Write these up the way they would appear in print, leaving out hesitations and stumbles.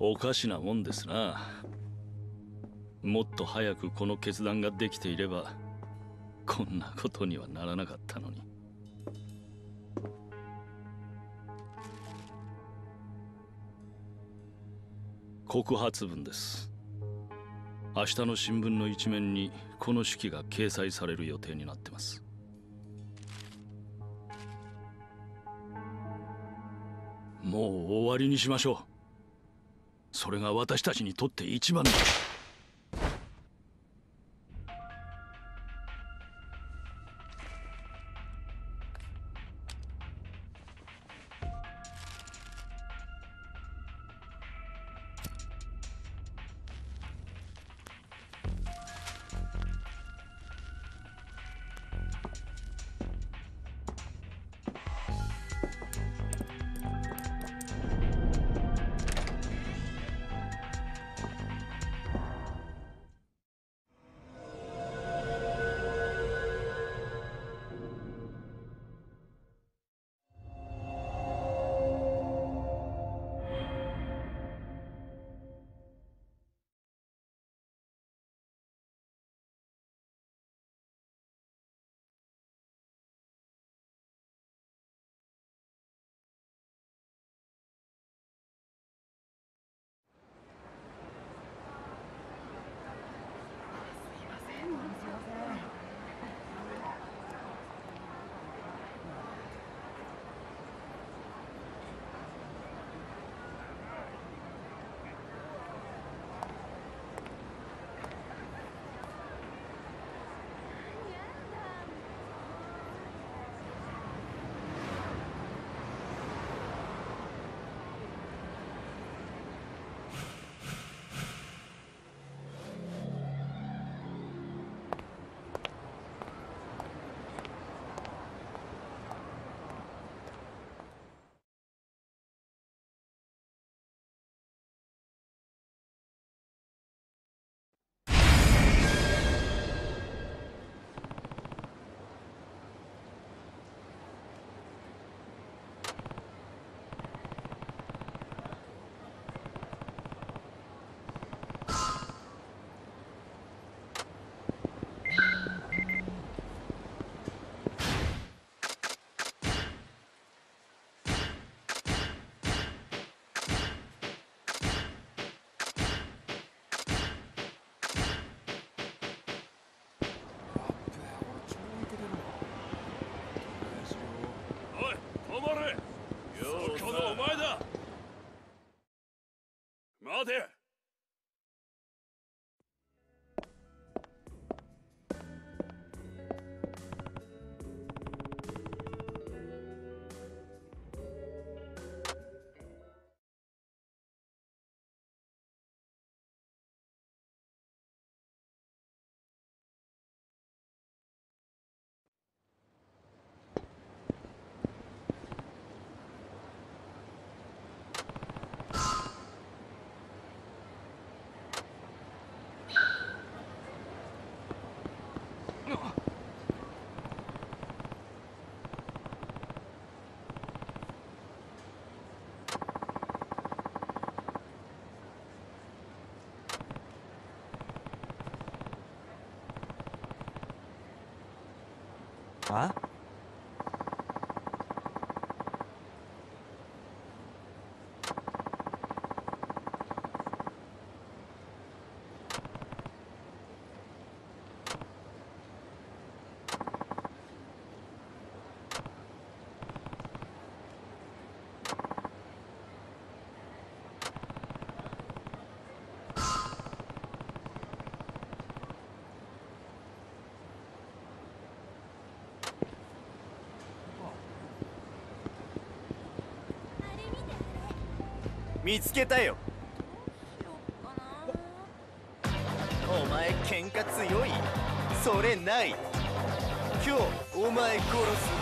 おかしなもんですな。もっと早くこの決断ができていればこんなことにはならなかったのに。告発文です。明日の新聞の一面にこの手記が掲載される予定になってます。もう終わりにしましょう。それが私たちにとって一番だ。 待て。 あ？ 見つけたよ。お前喧嘩強い？それない。今日お前殺す。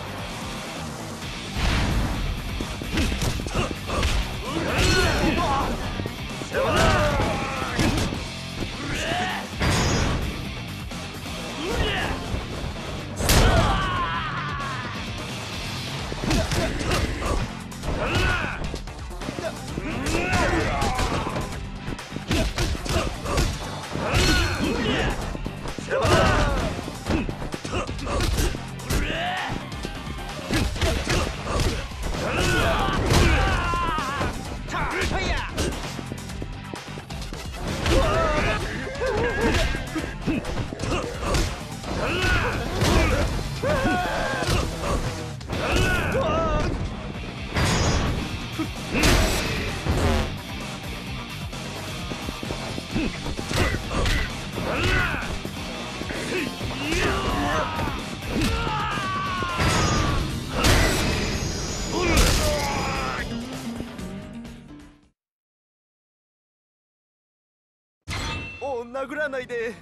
を殴らないで。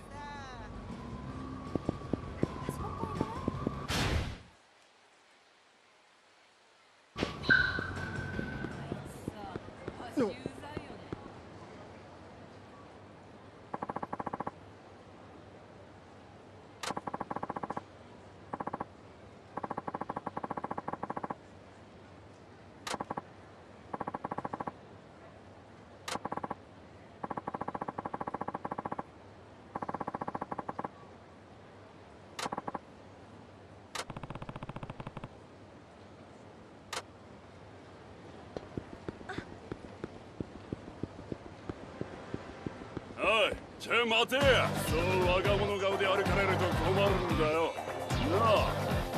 おい、待てや。そう若者顔で歩かれると困るんだよ。なあ。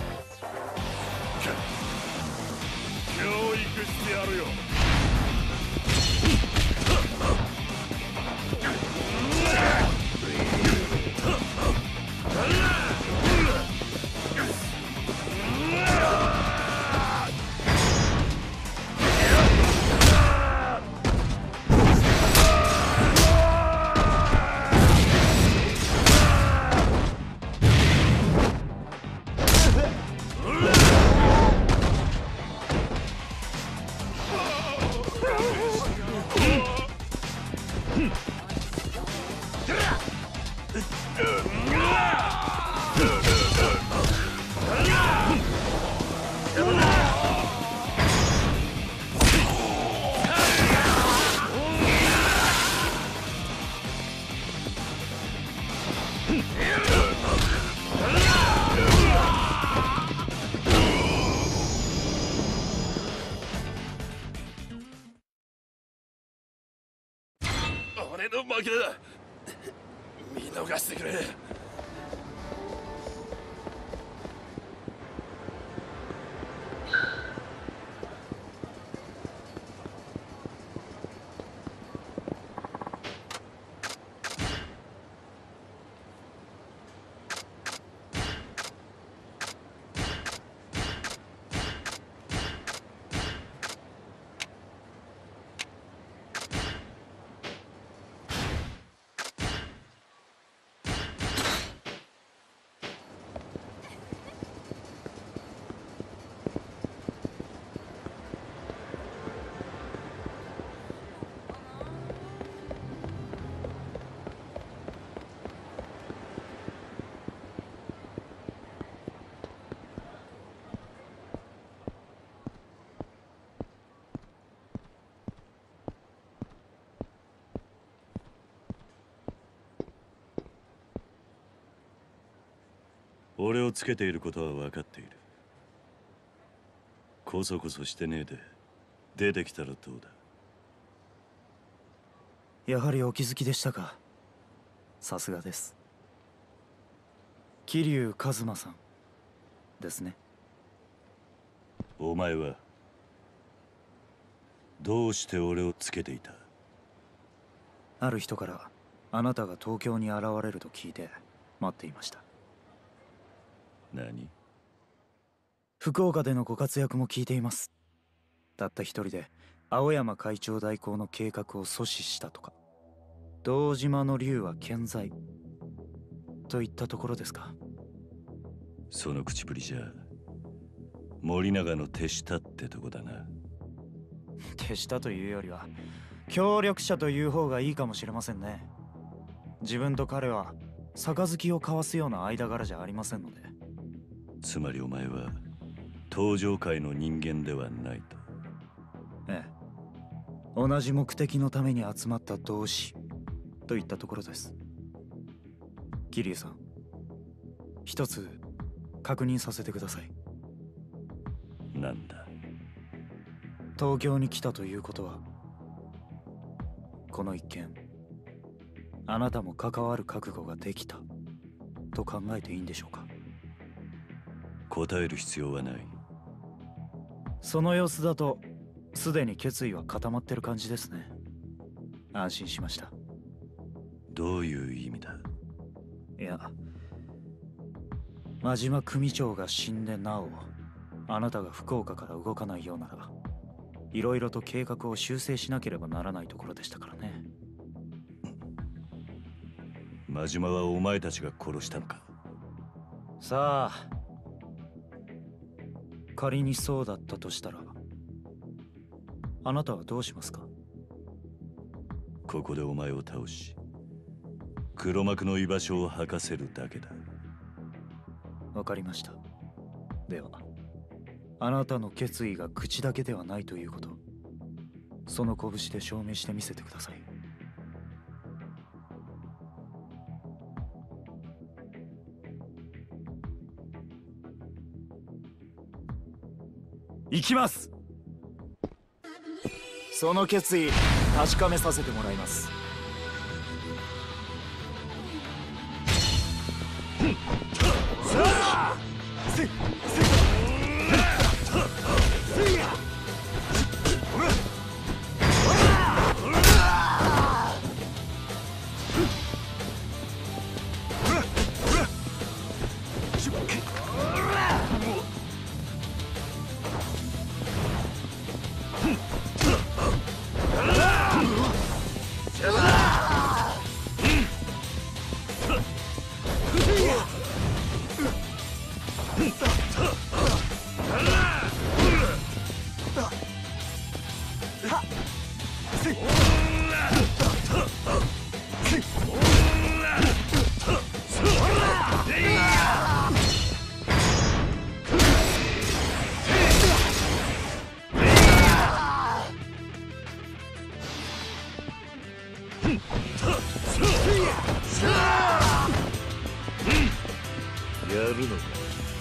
教育してやるよ。俺の負けだ。見逃してくれ。 俺をつけていることは分かっている。こそこそしてねえで出てきたらどうだ。 やはりお気づきでしたか。さすがです。桐生一馬さんですね。 お前はどうして俺をつけていた？ ある人からあなたが東京に現れると聞いて待っていました。 何？ 福岡でのご活躍も聞いています。たった一人で青山会長代行の計画を阻止したとか。堂島の竜は健在といったところですか。 その口ぶりじゃ森永の手下ってとこだな。 手下というよりは協力者という方がいいかもしれませんね。自分と彼は杯を交わすような間柄じゃありませんので。 つまりお前は登場界の人間ではないと。 ええ、同じ目的のために集まった同志といったところです。桐生さん、一つ確認させてください。 なんだ？ 東京に来たということは、この一件あなたも関わる覚悟ができたと考えていいんでしょうか。 答える必要はない。 その様子だとすでに決意は固まってる感じですね。安心しました。 どういう意味だ？ いや、真島組長が死んでなおあなたが福岡から動かないようなら、いろいろと計画を修正しなければならないところでしたからね。 真島はお前たちが殺したのか？ さあ、仮にそうだったとしたら、あなたはどうしますか？ ここでお前を倒し、黒幕の居場所を吐かせるだけだ。 わかりました。では、あなたの決意が口だけではないということ、その拳で証明してみせてください。行きます。その決意確かめさせてもらいます。 やるのか？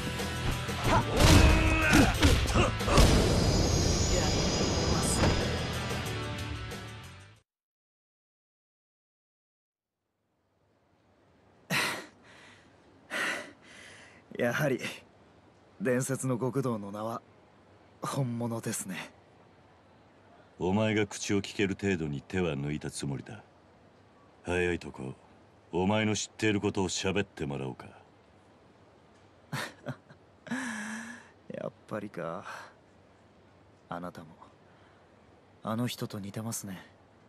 やはり伝説の極道の名は本物ですね。 お前が口を聞ける程度に手は抜いたつもりだ。早いとこお前の知っていることを喋ってもらおうか。 やっぱりか。あなたもあの人と似てますね。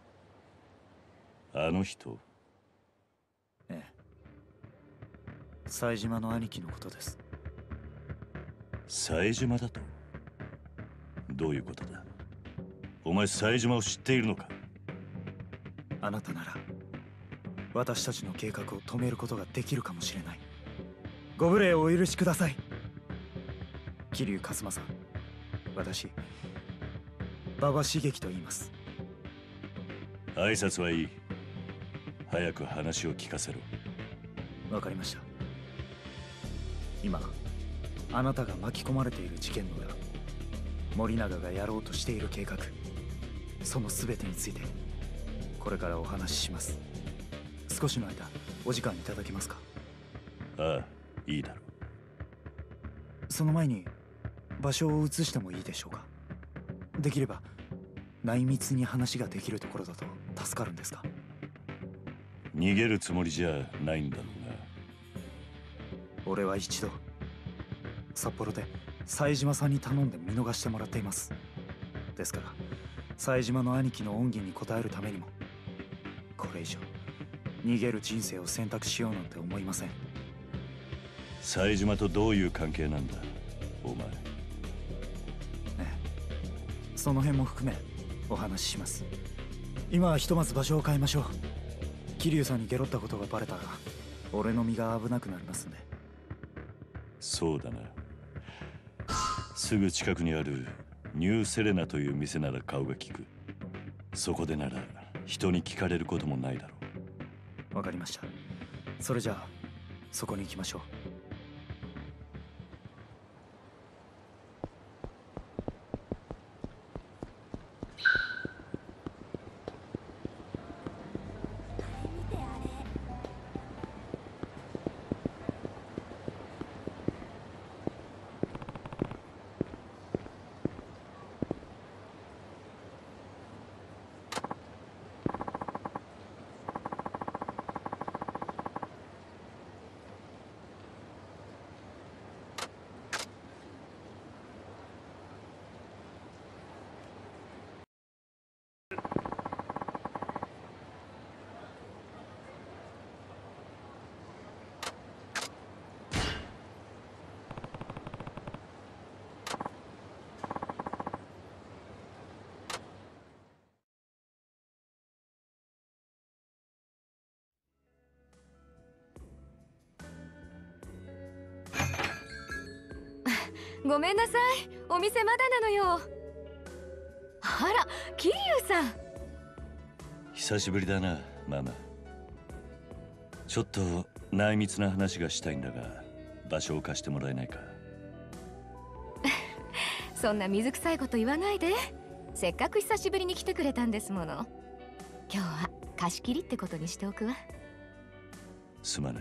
あの人？ ええ、冴島の兄貴のことです。 冴島だと？どういうことだ？お前冴島を知っているのか？ あなたなら私たちの計画を止めることができるかもしれない。ご無礼をお許しください。桐生一馬さん、私馬場茂樹と言います。 挨拶はいい。早く話を聞かせろ。 わかりました。今あなたが巻き込まれている事件の裏、森永がやろうとしている計画、その全てについてこれからお話しします。少しの間お時間いただけますか？ ああ、いいだろう。 その前に場所を移してもいいでしょうか？できれば内密に話ができるところだと助かるんですが。 逃げるつもりじゃないんだろうな。 俺は一度札幌で冴島さんに頼んで見逃してもらっています。ですから冴島の兄貴の恩義に応えるためにもこれ以上逃げる人生を選択しようなんて思いません。 冴島とどういう関係なんだお前？ ええ、その辺も含めお話しします。今はひとまず場所を変えましょう。桐生さんにゲロったことがバレたら俺の身が危なくなりますんで。 そうだな。すぐ近くにあるニューセレナという店なら顔が利く。そこでなら人に聞かれることもないだろう。わかりました。それじゃあそこに行きましょう。 ごめんなさい、お店まだなのよ。あら、桐生さん。 久しぶりだな、ママ。ちょっと内密な話がしたいんだが、場所を貸してもらえないか。 そんな水臭いこと言わないで。せっかく久しぶりに来てくれたんですもの。今日は貸し切りってことにしておくわ。 すまない。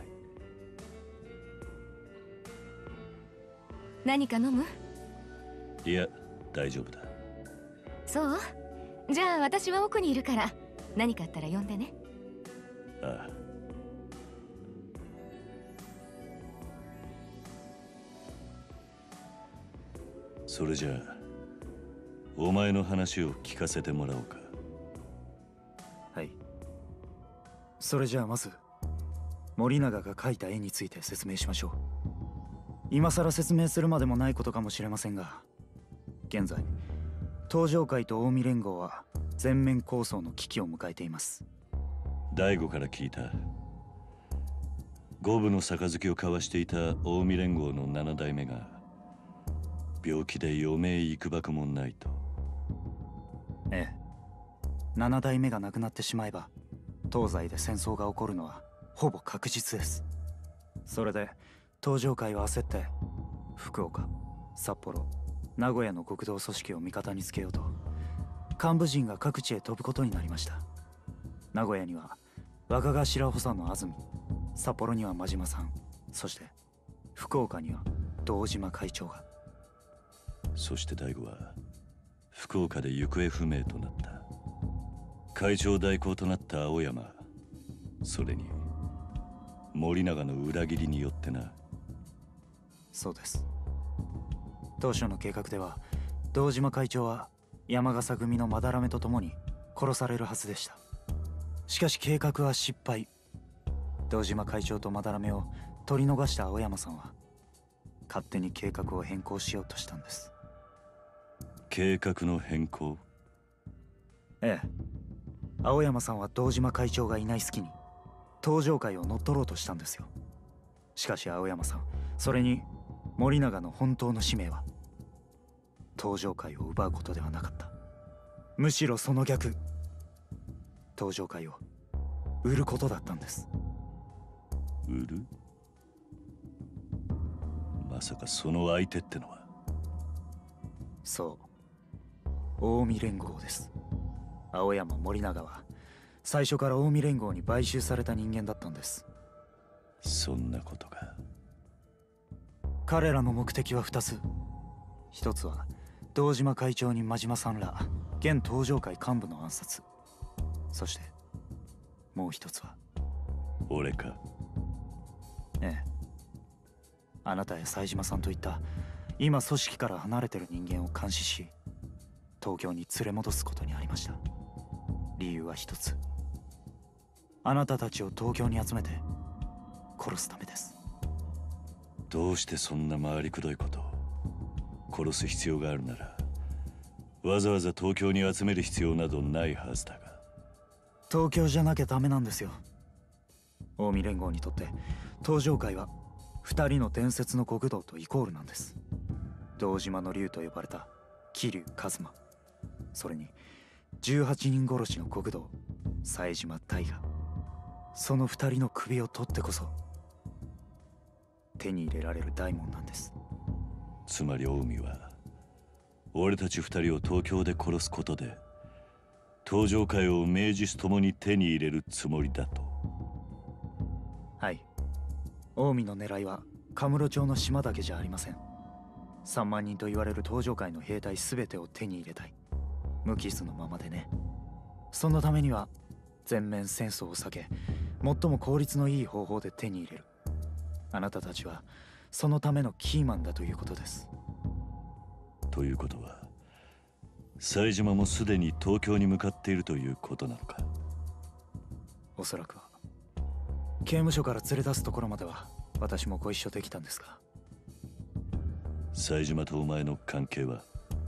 何か飲む？ いや、大丈夫だ。 そう？じゃあ私は奥にいるから、何かあったら呼んでね。 ああ。それじゃあお前の話を聞かせてもらおうか。 はい。それじゃあまず森永が描いた絵について説明しましょう。今更説明するまでもないことかもしれませんが、現在東上会と近江連合は全面抗争の危機を迎えています。 大悟から聞いた。五分の杯を交わしていた近江連合の7代目が病気で余命いくばくもないと。 ええ、7代目が亡くなってしまえば東西で戦争が起こるのはほぼ確実です。それで東上会は焦って福岡、札幌、名古屋の極道組織を味方につけようと幹部陣が各地へ飛ぶことになりました。名古屋には若頭補佐の安住、札幌には真島さん、そして福岡には堂島会長が。 そして大悟は福岡で行方不明となった。会長代行となった青山、それに森永の裏切りによってな。 そうです。当初の計画では堂島会長は山笠組の斑目と共に殺されるはずでした。しかし計画は失敗。堂島会長と斑目を取り逃した青山さんは勝手に計画を変更しようとしたんです。 計画の変更？ ええ、青山さんは堂島会長がいない隙に東上会を乗っ取ろうとしたんですよ。しかし青山さん、それに森永の本当の使命は東上会を奪うことではなかった。むしろその逆、東上会を売ることだったんです。 売る？まさかその相手ってのは。 そう、近江連合です。青山、森永は最初から近江連合に買収された人間だったんです。 そんなことが。 彼らの目的は2つ。一つは堂島会長に真島さんら現東上会幹部の暗殺。そしてもう一つは俺か。 ええ、あなたや冴島さんといった今組織から離れてる人間を監視し東京に連れ戻すことにありました。理由は一つ。あなたたちを東京に集めて殺すためです。 どうしてそんな回りくどいことを。殺す必要があるならわざわざ東京に集める必要などないはずだが。 東京じゃなきゃダメなんですよ。近江連合にとって東上会は2人の伝説の極道とイコールなんです。堂島の竜と呼ばれた桐生一馬、それに18人殺しの極道冴島大河。その2人の首を取ってこそ手に入れられる大門なんです。 つまり近江は俺たち2人を東京で殺すことで東上会を名実ともに手に入れるつもりだと。 はい、近江の狙いはカムロ町の島だけじゃありません。3万人と言われる東上会の兵隊全てを手に入れたい。無傷のままでね。そのためには全面戦争を避け最も効率のいい方法で手に入れる。あなたたちはそのためのキーマンだということです。 ということは冴島もすでに東京に向かっているということなのか。 おそらくは。刑務所から連れ出すところまでは私もご一緒できたんですが。 冴島とお前の関係は？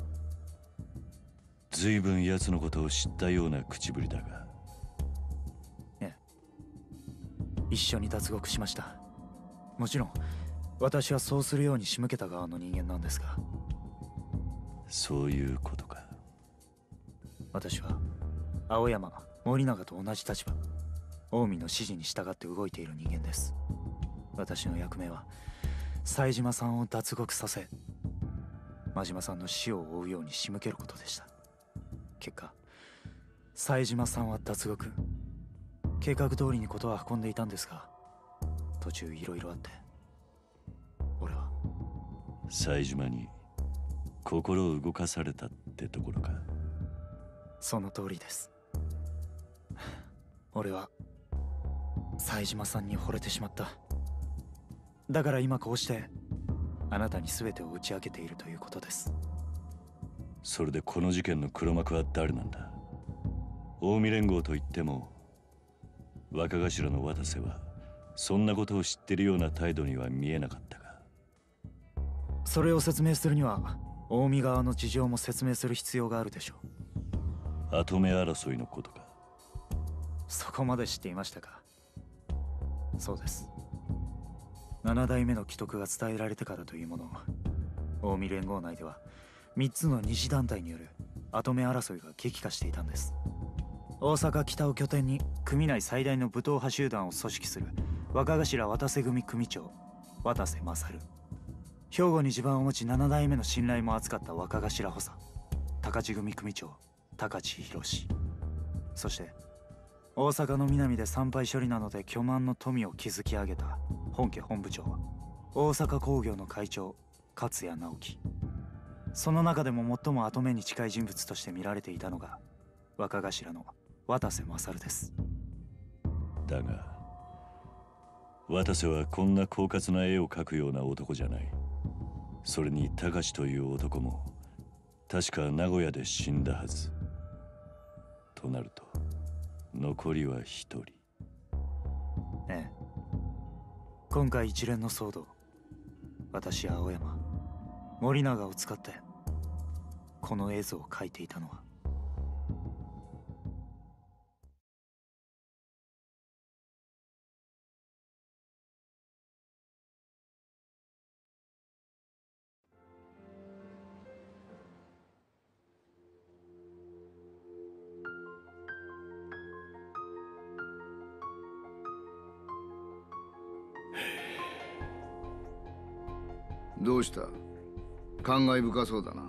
随分奴のことを知ったような口ぶりだが。 ええ、一緒に脱獄しました。もちろん私はそうするように仕向けた側の人間なんですが。 そういうことか。 私は青山森永と同じ立場、近江の指示に従って動いている人間です。私の役目は冴島さんを脱獄させ、真島さんの死を追うように仕向けることでした。結果冴島さんは脱獄、計画通りにことは運んでいたんですが、途中いろいろあって、俺は冴島に心を動かされたってところか。 その通りです。俺は冴島さんに惚れてしまった。だから今こうしてあなたに全てを打ち明けているということです。 それでこの事件の黒幕は誰なんだ？近江連合といっても若頭の渡瀬はそんなことを知ってるような態度には見えなかったが。 それを説明するには近江側の事情も説明する必要があるでしょう。 跡目争いのことか。 そこまで知っていましたか。そうです。7代目の既得が伝えられてからというもの、近江連合内では3つの二次団体による跡目争いが激化していたんです。大阪北を拠点に組内最大の武闘派集団を組織する若頭渡瀬組組長渡瀬勝、兵庫に地盤を持ち7代目の信頼も厚かった若頭補佐高知組組長高知宏、そして大阪の南で産廃処理などで巨万の富を築き上げた本家本部長大阪工業の会長勝谷直樹。その中でも最も跡目に近い人物として見られていたのが若頭の渡瀬勝です。 だが渡瀬はこんな狡猾な絵を描くような男じゃない。それに高志という男も確か名古屋で死んだはず。となると残りは一人。 ええ、今回一連の騒動、私青山森永を使ってこの絵図を描いていたのは。 どうした？感慨深そうだな。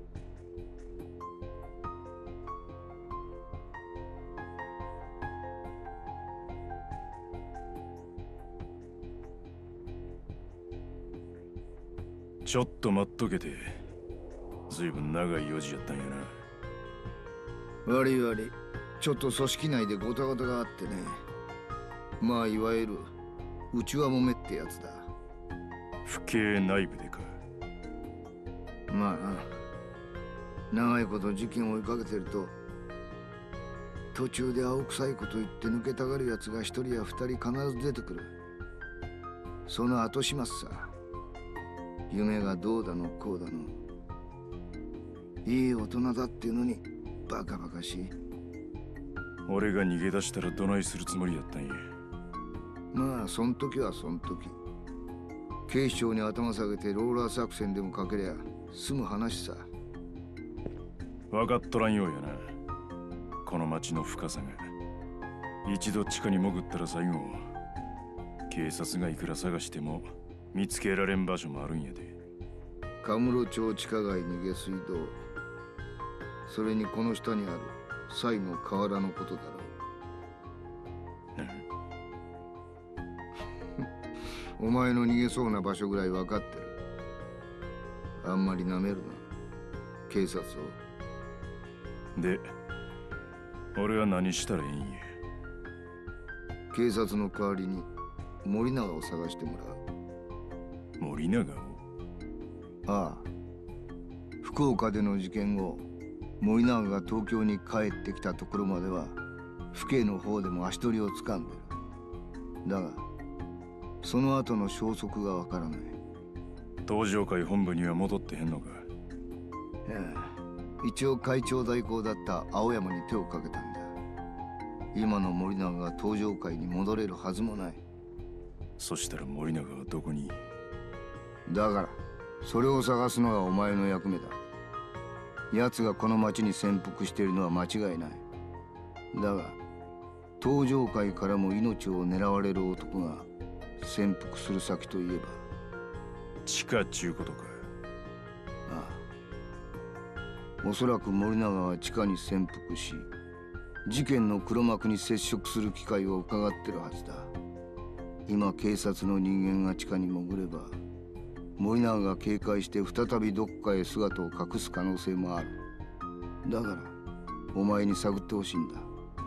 ちょっと待っとけて。ずいぶん長い用事やったんやな。 悪い悪い。ちょっと組織内でゴタゴタがあってね。まあいわゆる内輪もめってやつだ。 府警内部でか。 まあな。長いこと事件を追いかけてると途中で青臭いこと言って抜けたがるやつが1人や2人必ず出てくる。その後始末さ。夢がどうだのこうだの。いい大人だっていうのにバカバカしい。 俺が逃げ出したらどないするつもりやったんや。 まあそん時はそん時。警視庁に頭下げてローラー作戦でもかけりゃ済む話さ。 分かっとらんようやな。この町の深さが。一度地下に潜ったら最後警察がいくら探しても見つけられん場所もあるんやで。 カムロ町地下街に下水道、それにこの下にある西の河原のことだろう。お前の逃げそうな場所ぐらい分かってる。あんまりなめるな、警察を。 で、俺は何したらいいんや。 警察の代わりに森永を探してもらう。 森永を？ ああ、福岡での事件後、森永が東京に帰ってきたところまでは府警の方でも足取りをつかんでる。だがその後の消息がわからない。 東上会本部には戻ってへんのか？ ええ、一応会長代行だった青山に手をかけたんだ。今の森永が東上会に戻れるはずもない。 そしたら森永はどこに？ だからそれを探すのがお前の役目だ。奴がこの町に潜伏しているのは間違いない。だが東上界からも命を狙われる男が潜伏する先といえば。 地下っちゅうことか。 ああ、おそらく森永は地下に潜伏し、事件の黒幕に接触する機会を伺ってるはずだ。今警察の人間が地下に潜れば、森永が警戒して再びどっかへ姿を隠す可能性もある。だからお前に探ってほしいんだ。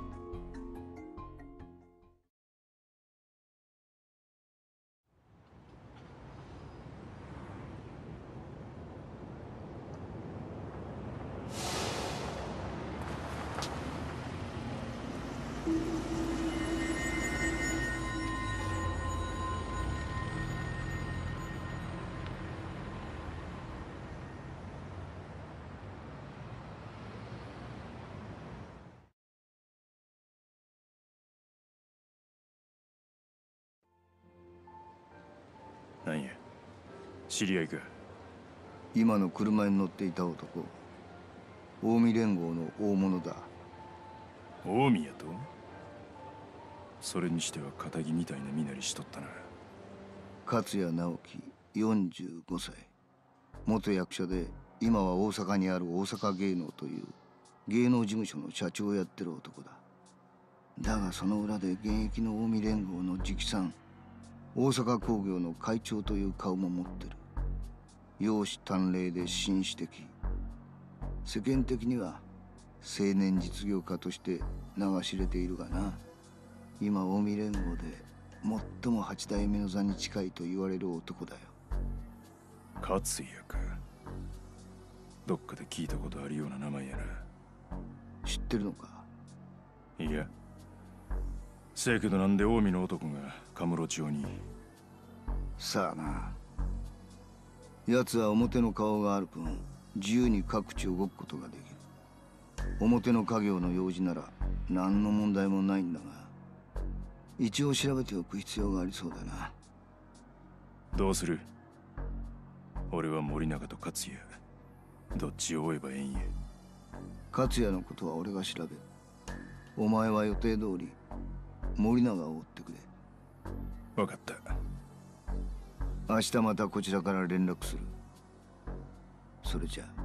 なんや、知り合いか。 今の車に乗っていた男、近江連合の大物だ。 近江やと？それにしては堅気みたいな身なりしとったな。 勝谷直樹45歳、元役者で今は大阪にある大阪芸能という芸能事務所の社長をやってる男だ。だがその裏で現役の近江連合の直参、大阪工業の会長という顔も持ってる。容姿端麗で紳士的、世間的には青年実業家として名が知れているがな。今近江連合で最も8代目の座に近いと言われる男だよ。 勝也か。どっかで聞いたことあるような名前やな。 知ってるのか？ いや、せやけどなんで近江の男がカムロ町に。 さあな。奴は表の顔がある分、自由に各地を動くことができる。表の家業の用事なら何の問題もないんだが、一応調べておく必要がありそうだな。 どうする？俺は森永と勝也、どっちを追えばええんや。 勝也のことは俺が調べる。お前は予定通り森永を追ってくれ。 分かった。 明日またこちらから連絡する。それじゃあ。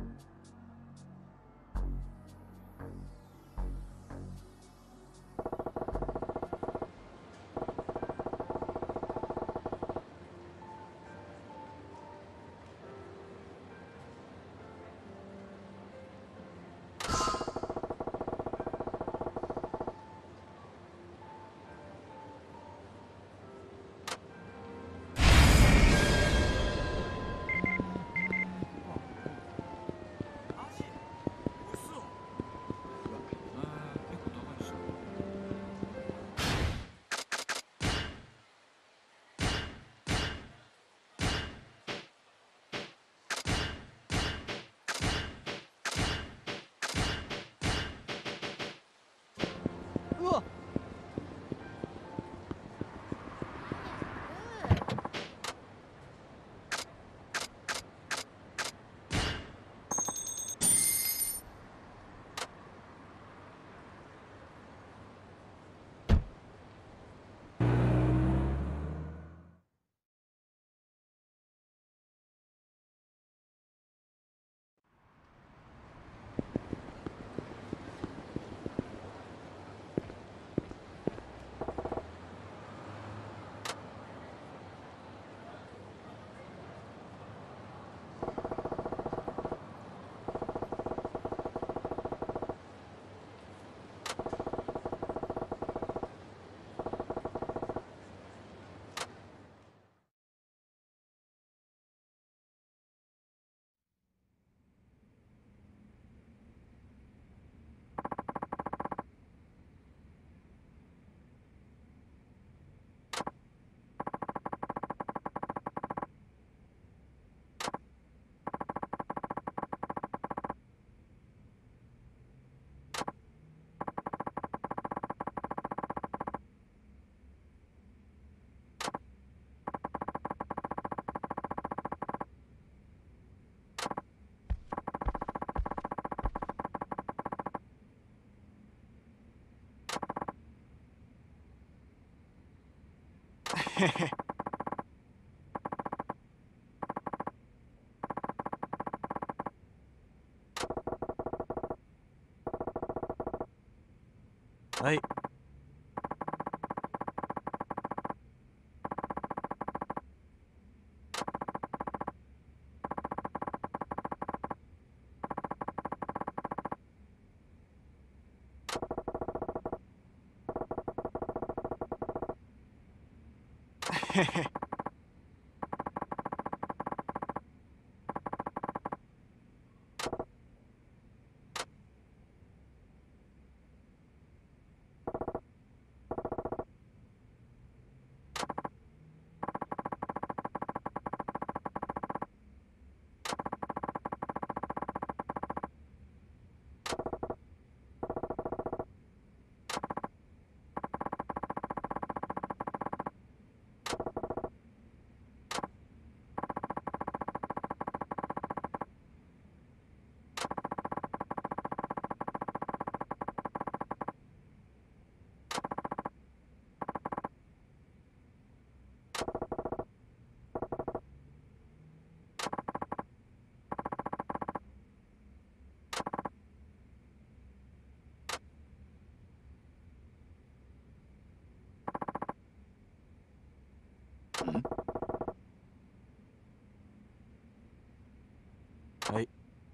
はい。はい。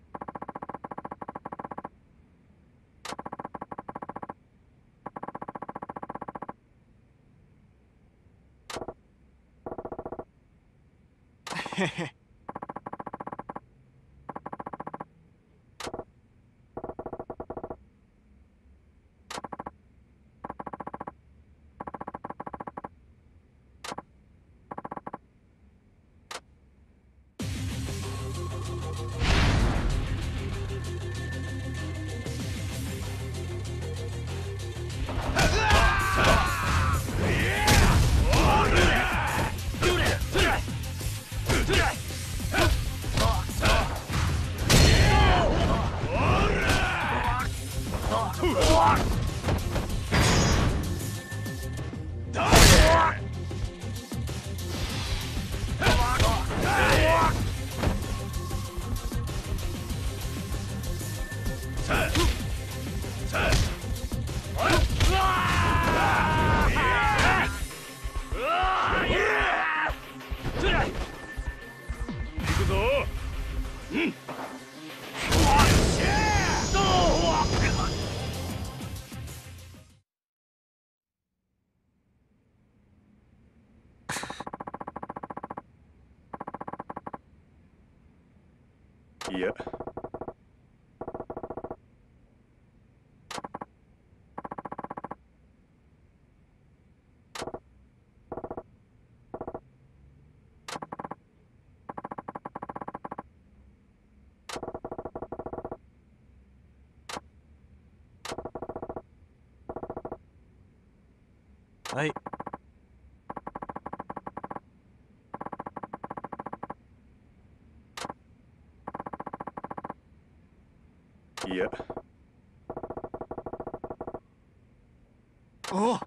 いや、 はい。 いや。 おう。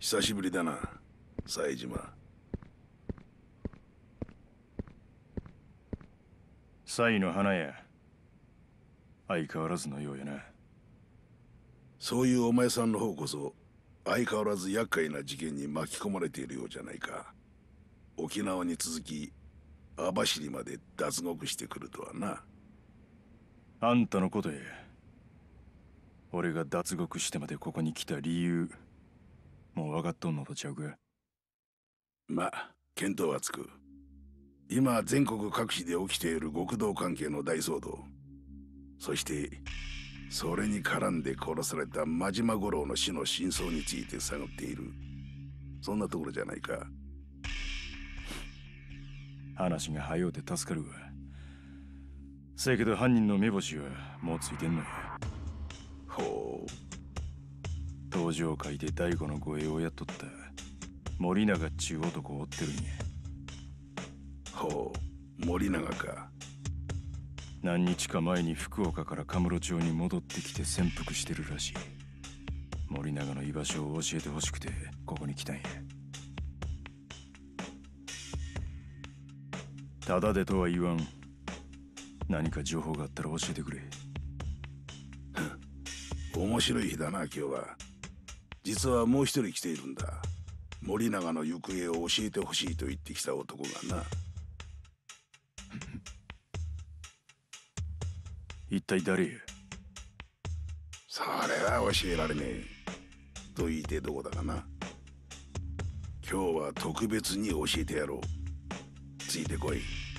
久しぶりだな、冴島。 冴の花や。相変わらずのようやな。 そういうお前さんの方こそ相変わらず厄介な事件に巻き込まれているようじゃないか。沖縄に続き網走まで脱獄してくるとはな。 あんたのことや。俺が脱獄してまでここに来た理由、もう分かっとんのとちゃうか。 まあ見当はつく。今全国各地で起きている極道関係の大騒動、そしてそれに絡んで殺された真島五郎の死の真相について探っている。そんなところじゃないか。 話が早うて助かるわ。せやけど犯人の目星はもうついてんのや。 ほう。 登場会で大悟の護衛をやっとった森永っちゅう男を追ってるんや。 ほう、森永か。 何日か前に福岡からカムロ町に戻ってきて潜伏してるらしい。森永の居場所を教えてほしくてここに来たんや。ただでとは言わん。何か情報があったら教えてくれ。 面白い日だな今日は。実はもう一人来ているんだ。森永の行方を教えてほしいと言ってきた男がな。 一体誰や。 それは教えられねえと言いてどこだがな。今日は特別に教えてやろう。ついてこい。